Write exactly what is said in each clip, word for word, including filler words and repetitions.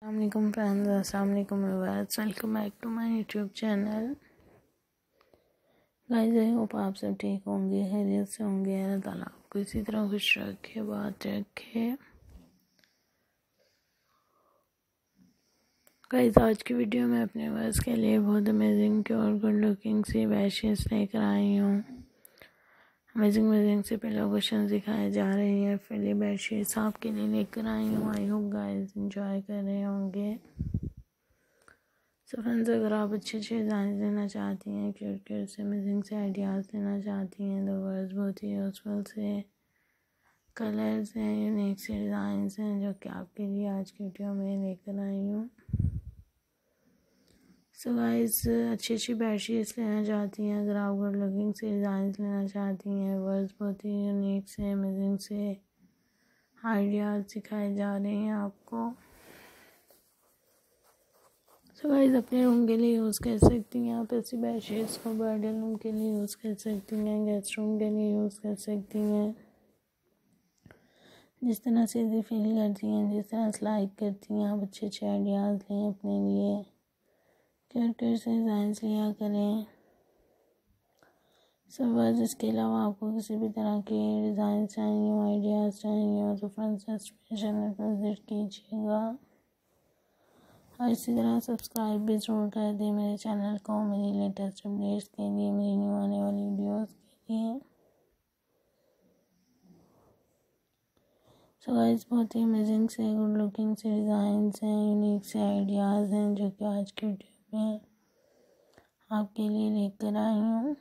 अस्सलामुअलैकुम फ्रेंड्स, अस्सलामुअलैकुम viewers, welcome back to my YouTube channel. Guys, I hope आप सब ठीक होंगे, खैरियत से होंगे। अल्लाह ताला आपको इसी तरह खुश रखे, बात रखे। गाइस, आज की वीडियो में अपने व्यूअर्स के लिए बहुत अमेजिंग और गुड लुकिंग सी बेडशीट्स लेकर आई हूँ। अमेजिंग अमेजिंग से पिलो कुशन दिखाए जा रहे हैं। फिली बेडशीट्स आपके लिए लेकर आई हूँ। आई होप गाइस एंजॉय कर रहे होंगे। सो फ्रेंड्स, अगर आप अच्छे अच्छे डिज़ाइन लेना चाहती हैं, क्यूट क्यूट से अमेजिंग से आइडियाज़ लेना चाहती हैं, तो वर्स बहुत ही यूजफुल से कलर्स हैं, यूनिक से डिज़ाइंस हैं जो कि आपके लिए आज की वीडियो में लेकर आई हूँ। सो गाइस, अच्छी अच्छी बेडशीट्स लेना चाहती हैं, अगर आप गुड लुकिंग से डिज़ाइन लेना चाहती हैं, वर्स बहुत ही यूनिक से अमेजिंग से आइडियाज़ सिखाए जा रहे हैं आपको। सो गाइस, अपने रूम के लिए यूज़ कर सकती हैं आप ऐसी बेडशीट्स को। ब्राइडल रूम के लिए यूज़ कर सकती हैं, गेस्ट रूम के लिए यूज़ कर सकती हैं। जिस तरह से इसे फील करती हैं, जिस तरह से लाइक करती हैं, आप अच्छे अच्छे आइडियाज़ लें अपने लिए, क्यूट क्यूट से डिज़ाइंस लिया करें। सो बस इसके अलावा आपको किसी भी तरह के डिज़ाइन चाहिए हो, आइडियाज़ चाहिए हो, तो फ्रेंड्स चैनल पर विजिट कीजिएगा। और इसी तरह सब्सक्राइब भी ज़रूर कर दें मेरे चैनल को, मेरी लेटेस्ट अपडेट्स के लिए, मेरी न्यू आने वाली वीडियोस के लिए। सो गाइस, बहुत ही अमेजिंग से गुड लुकिंग से डिज़ाइंस हैं, यूनिक से आइडियाज़ हैं जो कि आज की वीडियो में आपके लिए लेकर आई हूँ।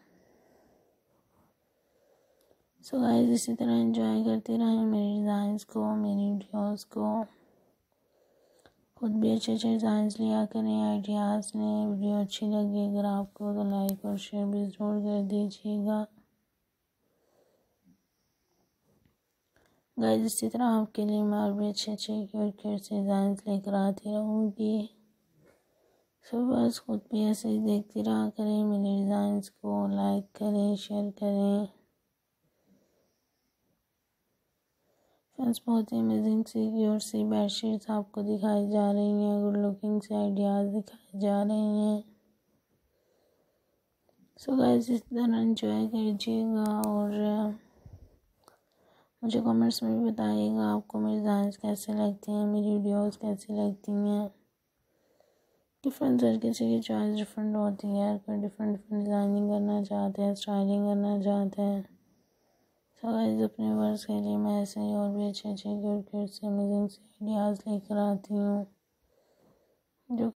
सो गाइस, इसी तरह एंजॉय करते रहें मेरे डिज़ाइंस को, मेरी वीडियोस को। खुद भी अच्छे अच्छे डिज़ाइंस लिया करें, आइडियाज़ लें। वीडियो अच्छी लगी अगर आपको तो लाइक और शेयर भी ज़रूर कर दीजिएगा। गाइस, इसी तरह आपके लिए मैं और भी अच्छे अच्छे क्यूट क्यूट से डिज़ाइंस लेकर आती रहूँगी। सो बस खुद भी ऐसे ही देखती रहा करें मेरे डिज़ाइंस को, लाइक करें, शेयर करें। फ्रेंड्स, बहुत ही अमेजिंग सी क्यूट सी बेडशीट्स आपको दिखाई जा रही हैं, गुड लुकिंग से आइडियाज़ दिखाई जा रही हैं। सो गाइस, इस तरह एंजॉय कीजिएगा और मुझे कमेंट्स में भी बताइएगा आपको मेरे डिज़ाइंस कैसे लगती हैं, मेरी वीडियोस कैसी लगती हैं। कि फ्रेंड्स, हर किसी की चॉइस डिफरेंट होती है, कोई डिफरेंट डिफरेंट डिज़ाइनिंग करना चाहते हैं, स्टाइलिंग करना चाहते हैं। सो गाइस, अपने वर्स के लिए मैं ऐसे ही और भी अच्छे अच्छे क्यूट क्यूट से अमेजिंग से आइडियाज़ लेकर आती हूँ जो